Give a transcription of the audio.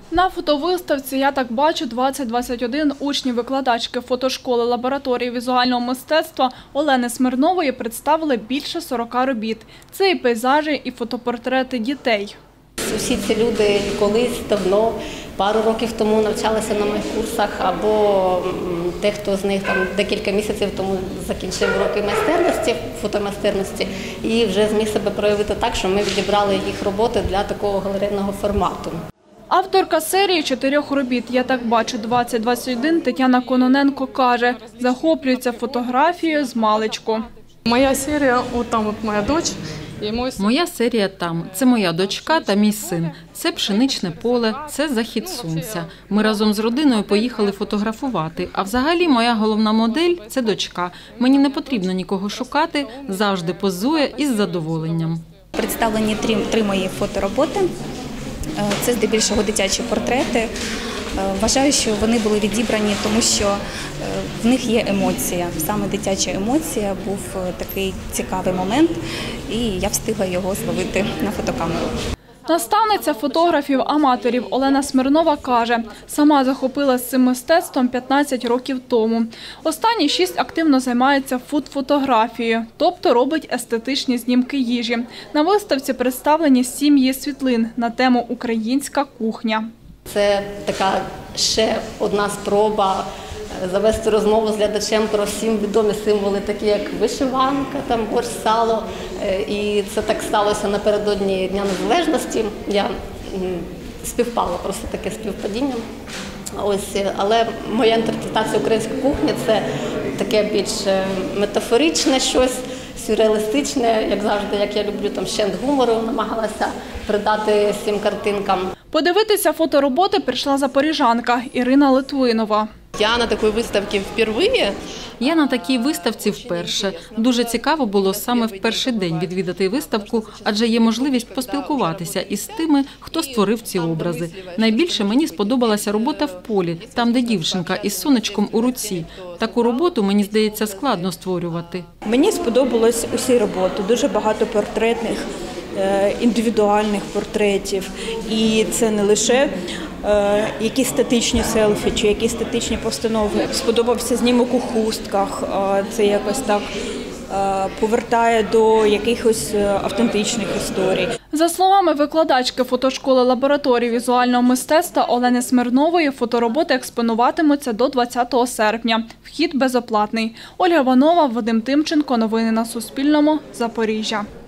На фотовиставці «Я так бачу-2021» учні-викладачки фотошколи лабораторії візуального мистецтва Олени Смирнової представили більше 40 робіт. Це і пейзажі, і фотопортрети дітей. Усі ці люди колись давно, пару років тому навчалися на моїх курсах, або дехто з них там декілька місяців тому закінчив уроки майстерності, фотомайстерності, і вже зміг себе проявити так, що ми відібрали їх роботи для такого галерейного формату. Авторка серії 4 робіт «Я так бачу-2021» Тетяна Кононенко каже, захоплюється фотографією з маличку. Моя серія, там моя дочь. Моя серія там. Це моя дочка та мій син. Це пшеничне поле, це захід сонця. Ми разом з родиною поїхали фотографувати. А взагалі моя головна модель – це дочка. Мені не потрібно нікого шукати, завжди позує із задоволенням. Представлені 3 мої фотороботи. Це здебільшого дитячі портрети. Вважаю, що вони були відібрані, тому що в них є емоція. Саме дитяча емоція був такий цікавий момент, і я встигла його зловити на фотокамеру. Наставниця фотографів-аматорів Олена Смирнова каже, сама захопилася цим мистецтвом 15 років тому. Останні 6 активно займається фуд-фотографією, тобто робить естетичні знімки їжі. На виставці представлені 7 її світлин на тему «Українська кухня». Це така ще одна спроба завести розмову з глядачем про всім відомі символи, такі як вишиванка, борщ, сало. І це так сталося напередодні Дня Незалежності. Я співпала, просто таке співпадіння. Але моя інтерпретація української кухні – це таке більш метафоричне щось, сюрреалістичне, як завжди, як я люблю, щент гумору намагалася придати цим картинкам. Подивитися фотороботи прийшла запоріжанка Ірина Литвинова. Я на такій виставці вперше. Я на такій виставці вперше. Дуже цікаво було саме в перший день відвідати виставку, адже є можливість поспілкуватися із тими, хто створив ці образи. Найбільше мені сподобалася робота в полі, там, де дівчинка із сонечком у руці. Таку роботу, мені здається, складно створювати. Мені сподобалось усі роботи, дуже багато портретних, індивідуальних портретів. І це не лише якісь статичні селфі чи якісь статичні постанови. Сподобався знімок у хустках, це якось так повертає до якихось автентичних історій. За словами викладачки фотошколи лабораторії візуального мистецтва Олени Смирнової, фотороботи експонуватимуться до 20 серпня. Вхід безоплатний. Ольга Іванова, Вадим Тимченко. Новини на Суспільному. Запоріжжя.